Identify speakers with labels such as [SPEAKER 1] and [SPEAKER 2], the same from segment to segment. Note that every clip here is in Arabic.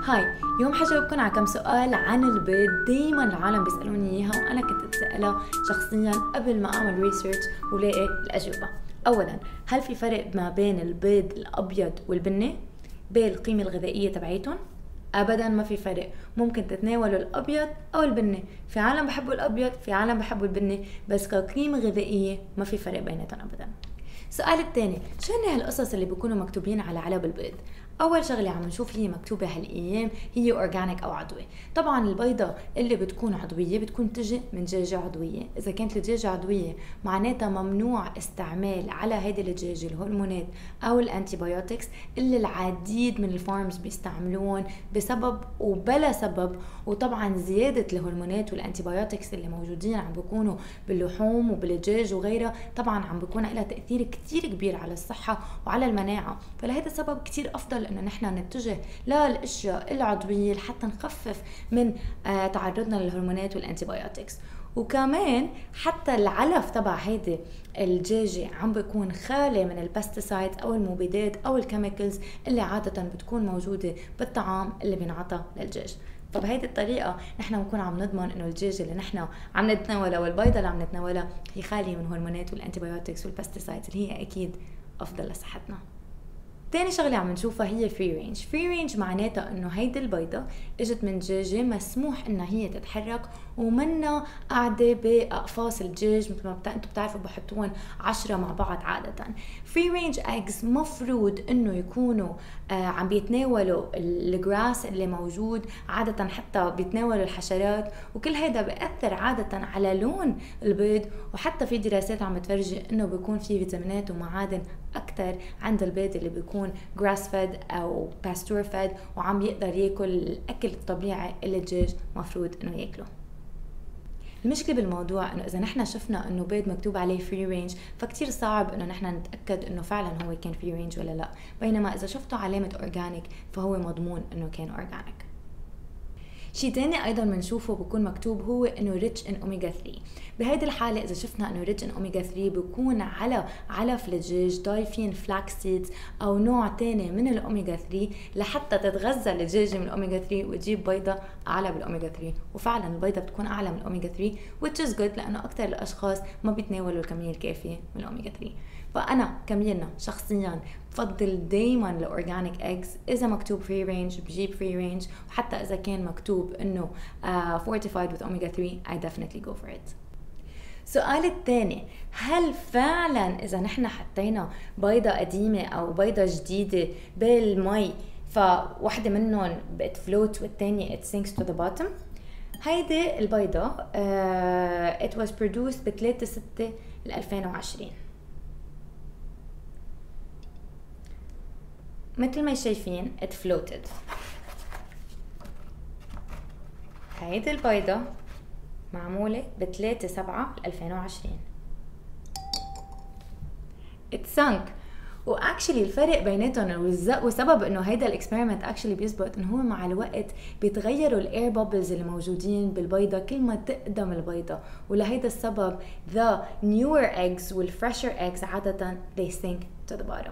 [SPEAKER 1] هاي، اليوم حجاوبكم على كم سؤال عن البيض دايما العالم بيسألوني اياها، وانا كنت اتسألها شخصيا قبل ما اعمل ريسيرش ولاقي الاجوبة. اولا، هل في فرق ما بين البيض الابيض والبني بالقيمة الغذائية تبعيتهم؟ ابدا ما في فرق، ممكن تتناولوا الابيض او البني، في عالم بحبوا الابيض في عالم بحبوا البني، بس كقيمة غذائية ما في فرق بيناتهم ابدا. السؤال الثاني، شو هن هالقصص اللي بيكونوا مكتوبين على علب البيض؟ اول شغله عم نشوف هي مكتوبه هالايام هي اورجانيك او عضوي. طبعا البيضه اللي بتكون عضويه بتكون تجي من دجاجه عضويه، اذا كانت الدجاجه عضويه معناتها ممنوع استعمال على هيدي الدجاجه الهرمونات او الانتيبيوتكس اللي العديد من الفارمز بيستعملون بسبب وبلا سبب. وطبعا زياده الهرمونات والانتيبيوتكس اللي موجودين عم بيكونوا باللحوم وبالدجاج وغيرها، طبعا عم بيكون لها تاثير كتير كبير على الصحه وعلى المناعه، فلهذا السبب كتير افضل انه نحن نتجه للاشياء العضويه لحتى نخفف من تعرضنا للهرمونات والانتيبيوتكس. وكمان حتى العلف تبع هيدي الدجاجه عم بيكون خالي من البستيسايد او المبيدات او الكيميكلز اللي عاده بتكون موجوده بالطعام اللي بينعطى للدجاج. فبهيدي الطريقه نحن بنكون عم نضمن انه الدجاجه اللي نحن عم نتناولها والبيضه اللي عم نتناولها هي خاليه من الهرمونات والانتيبيوتكس والبستيسايدز اللي هي اكيد افضل لصحتنا. تاني شغلة عم نشوفها هي فري رينج. فري رينج معناتها انه هيدي البيضة اجت من دجاجة مسموح انها هي تتحرك ومنا قاعدة باقفاص الدجاج، مثل ما انتم بتعرفوا بحطوهم 10 مع بعض عادة. فري رينج ايجز مفروض انه يكونوا عم بيتناولوا الجراس اللي موجود عادة، حتى بيتناولوا الحشرات، وكل هيدا بيأثر عادة على لون البيض. وحتى في دراسات عم تفرجي انه بيكون في فيتامينات ومعادن اكثر عند البيض اللي بيكون جراس فيد او باستور فيد وعم يقدر ياكل الاكل الطبيعي اللي الدجاج مفروض انه ياكله. المشكلة بالموضوع انه اذا نحن شفنا انه بيض مكتوب عليه فري رينج فكتير صعب انه نحن نتأكد انه فعلا هو كان فري رينج ولا لا، بينما اذا شفتوا علامة اورجانيك فهو مضمون انه كان اورجانيك. شيء تاني ايضا بنشوفه بكون مكتوب هو انه ريتش ان اوميجا 3. بهيدي الحاله اذا شفنا انه ريتش ان اوميجا 3 بكون على علف الدجاج ضايفين فلاكس سيدز او نوع تاني من الاوميجا 3 لحتى تتغذى الدجاجه من الاوميجا 3 وتجيب بيضه اعلى بالاوميجا 3. وفعلا البيضه بتكون اعلى من الاوميجا 3 which is good لانه اكثر الاشخاص ما بيتناولوا الكميه الكافيه من الاوميجا 3. فانا كميرنا شخصيا بفضل دايما الاورجانيك ايجز، اذا مكتوب فري رينج بجيب فري رينج، وحتى اذا كان مكتوب انه fortified with omega 3 I definitely go for it. السؤال الثاني، هل فعلا اذا نحن حطينا بيضة قديمة او بيضة جديدة بالمي فواحدة منهم بتفلوت والثانية it sinks to the bottom؟ هيدي البيضة it was produced ب 3/6/2020. مثل ما شايفين it floated. هيدي البيضة معمولة ب 3/7/2020 it sunk. واكشلي الفرق بيناتهم وسبب انه هيدا الاكسبيرمنت اكشلي بيثبت انه هو مع الوقت بيتغيروا الاير بابلز اللي موجودين بالبيضه كل ما تقدم البيضه، ولهيدا السبب the newer eggs والfresher eggs عاده they sink to the bottom.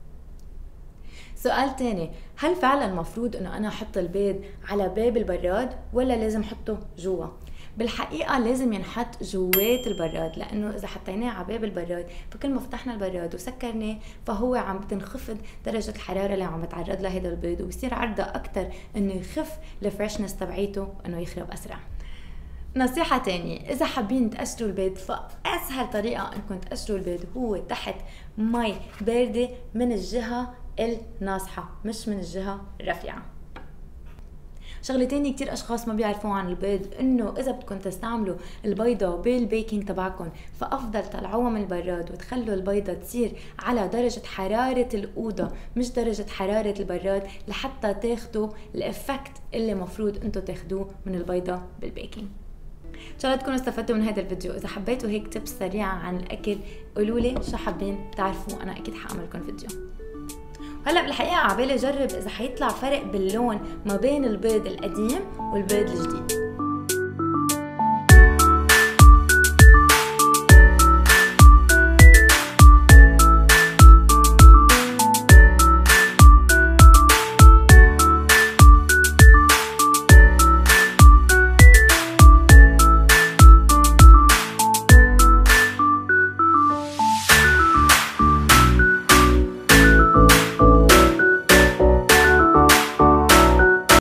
[SPEAKER 1] سؤال تاني، هل فعلا مفروض انه انا احط البيض على باب البراد ولا لازم احطه جوا؟ بالحقيقة لازم ينحط جوات البراد، لانه اذا حطيناه على باب البراد فكل ما فتحنا البراد وسكرناه فهو عم تنخفض درجة الحرارة اللي عم بتعرض لها هذا البيض، ويصير عرضة اكتر انه يخف الفريشنس تبعيته انه يخرب اسرع. نصيحة تانية، إذا حابين تقشروا البيض فأسهل طريقة إنكم تقشروا البيض هو تحت مي باردة من الجهة الناصحة مش من الجهة الرفيعة. شغلة تانية كتير أشخاص ما بيعرفوا عن البيض إنه إذا بدكم تستعملوا البيضة بالبيكينج تبعكم فأفضل طلعوها من البراد وتخلوا البيضة تصير على درجة حرارة الأوضة مش درجة حرارة البراد لحتى تاخدوا الإفكت اللي مفروض أنتوا تاخدوه من البيضة بالبيكينج. ان شاء الله تكونوا استفدتوا من هذا الفيديو. اذا حبيتوا هيك تيبس سريعه عن الاكل قولوا لي شو حابين تعرفوا، انا اكيد حاعمل لكم فيديو. هلا بالحقيقه عبالي اجرب اذا حيطلع فرق باللون ما بين البيض القديم والبيض الجديد.